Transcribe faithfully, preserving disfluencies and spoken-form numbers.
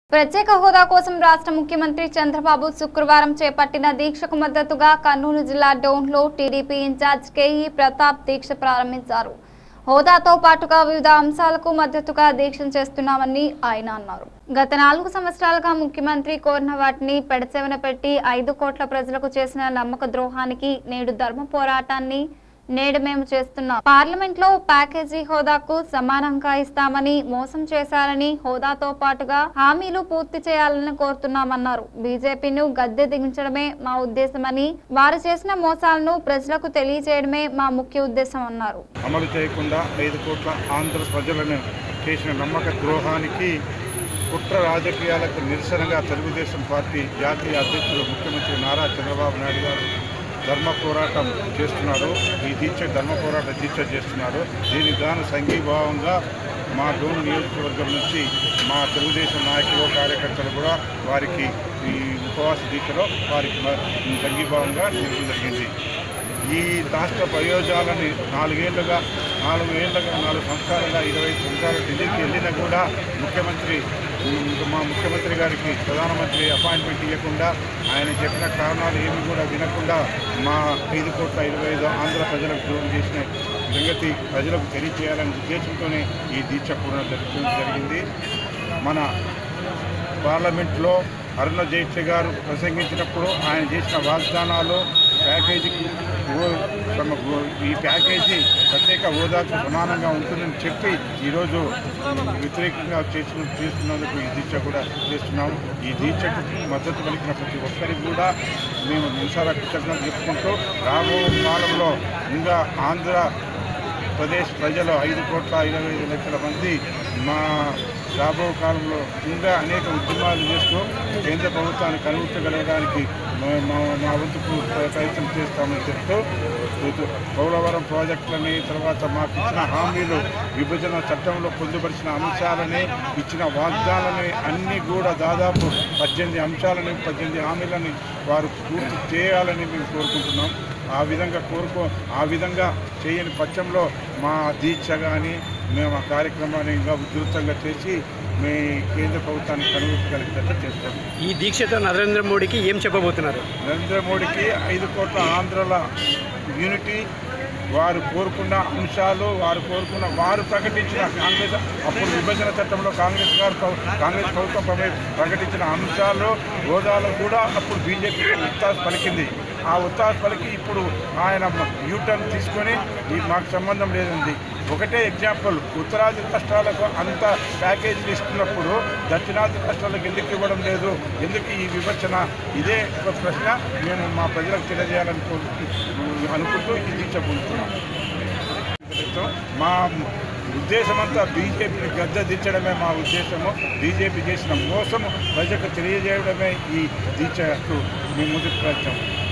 ప్రత్యేక హోదా కోసం రాష్ట్ర ముఖ్యమంత్రి చంద్రబాబు శుక్రవారం చేపట్టిన దీక్షకు మద్దతుగా కర్నూలు జిల్లా డోన్లో టీడీపీ ఇన్ఛార్జ్ కేఈ ప్రతాప్ దీక్ష ప్రారంభించారు. హోదాతో పాటుగా వివిధ అంశాలకు మద్దతుగా దీక్షలు చేస్తున్నామని ఆయన అన్నారు. గత నాలుగు సంవత్సరాలుగా ముఖ్యమంత్రి కోరిన వాటిని పెడచెవిన పెట్టి ఐదు కోట్ల ప్రజలకు చేసిన నమ్మక ద్రోహానికి నేడు ధర్మ పోరాటాన్ని నేడు మేము చేస్తున్నాం. పార్లమెంట్ లో ప్యాకేజీ హోదాకు సమానంగా ఇస్తామని మోసం చేశారని, హోదాతో పాటుగా హామీలు పూర్తి చేయాలని కోరుతున్నామన్నారు. బీజేపీను గద్దె దించడమే మా ఉద్దేశమని, వారు చేసిన మోసాలను ప్రజలకు తెలియజేయడమే మా ముఖ్య ఉద్దేశం అన్నారు. అమలు చేయకుండా ఐదు కోట్ల ఆంధ్ర ప్రజలను చేసిన నమ్మక ద్రోహానికి కుట్ర రాజకీయాలకు నిరసనగా తెలుగుదేశం పార్టీ జాతీయ అధ్యక్షులు ముఖ్యమంత్రి నారా చంద్రబాబు నాయుడు గారు ధర్మ పోరాటం చేస్తున్నారు. ఈ దీక్ష ధర్మ పోరాట దీక్ష చేస్తున్నారు. దీనికి గాను సంఘీభావంగా మా డోను నియోజకవర్గం నుంచి మా తెలుగుదేశం నాయకులు కార్యకర్తలు కూడా వారికి ఈ ఉపవాస దీక్షలో వారికి సంఘీభావంగా నిలవడం జరిగింది. ఈ రాష్ట్ర ప్రయోజనాలని నాలుగేళ్లుగా నాలుగు ఏళ్ళగా నాలుగు సంవత్సరాలుగా ఇరవై సంవత్సరాలు ఢిల్లీకి వెళ్ళినా కూడా ముఖ్యమంత్రి మా ముఖ్యమంత్రి గారికి ప్రధానమంత్రి అపాయింట్మెంట్ ఇవ్వకుండా, ఆయన చెప్పిన కారణాలు ఏమి కూడా వినకుండా మా ఐదు కోట్ల ఇరవై ఐదు ఆంధ్ర ప్రజలకు దూరం చేసిన సంగతి ప్రజలకు తెలియజేయాలనే ఉద్దేశంతోనే ఈ దీక్ష పూర్ణ జరిగింది. మన పార్లమెంట్లో అరుణ జైట్లీ గారు ప్రసంగించినప్పుడు ఆయన చేసిన వాగ్దానాలు ప్యాకేజీకి ఈ ప్యాకేజీ ప్రత్యేక హోదాకు సమానంగా ఉంటుందని చెప్పి ఈరోజు వ్యతిరేకంగా చేసిన చేస్తున్నందుకు ఈ దీక్ష కూడా చేస్తున్నాము. ఈ దీక్షకు మద్దతు పలికిన ప్రతి ఒక్కరికి కూడా మేము నిమిషాల కృతజ్ఞతలు చెప్పుకుంటూ రాబో కాలంలో ఇంకా ఆంధ్రప్రదేశ్ ప్రజలు ఐదు కోట్ల ఇరవై ఐదు లక్షల మంది మా రాబో కాలంలో ఇంకా అనేక ఉద్యమాలు చేస్తూ కేంద్ర ప్రభుత్వాన్ని కనుగొట్టగలగడానికి మా మా వంతుకు ప్రయత్నం చేస్తామని చెప్తూ పోలవరం ప్రాజెక్టులని, తర్వాత మాకు ఇచ్చిన హామీలు, విభజన చట్టంలో పొందుపరిచిన అంశాలని, ఇచ్చిన వాగ్దానాలని అన్నీ కూడా దాదాపు పద్దెనిమిది అంశాలని పద్దెనిమిది హామీలని వారు పూర్తి చేయాలని మేము కోరుకుంటున్నాం. ఆ విధంగా కోరుకో ఆ విధంగా చేయని పక్షంలో మా దీక్ష కానీ మేము ఆ కార్యక్రమాన్ని ఇంకా ఉధృతంగా చేసి మీ కేంద్ర ప్రభుత్వాన్ని కనుగొట్టగలిగేటట్టు చేస్తాం. ఈ దీక్షతో నరేంద్ర మోడీకి ఏం చెప్పబోతున్నారు? నరేంద్ర మోడీకి ఐదు కోట్ల ఆంధ్రాల యూనిటీ, వారు కోరుకున్న అంశాలు, వారు కోరుకున్న వారు ప్రకటించిన కాంగ్రెస్ అప్పుడు విభజన చట్టంలో కాంగ్రెస్ గారు కాంగ్రెస్ ప్రభుత్వం ప్రకటించిన అంశాలు, హోదాలు కూడా అప్పుడు బీజేపీ ఉత్సాహ పలికింది. ఆ ఉత్సాహ పలికి ఇప్పుడు ఆయన యూటర్న్ తీసుకొని మాకు సంబంధం లేదండి. ఒకటే ఎగ్జాంపుల్, ఉత్తరాది రాష్ట్రాలకు అంత ప్యాకేజీలు ఇస్తున్నప్పుడు దక్షిణాది రాష్ట్రాలకు ఎందుకు ఇవ్వడం లేదు, ఎందుకు ఈ విభజన? ఇదే ఒక ప్రశ్న మేము మా ప్రజలకు తెలియజేయాలని అనుకుంటూ ఈ దీక్ష పొందుతున్నాం. మా ఉద్దేశమంతా బీజేపీని గద్దె దించడమే మా ఉద్దేశము. బీజేపీ చేసిన మోసము ప్రజలకు తెలియజేయడమే ఈ దీక్షకు మేము ముందుకు ప్రయత్నం.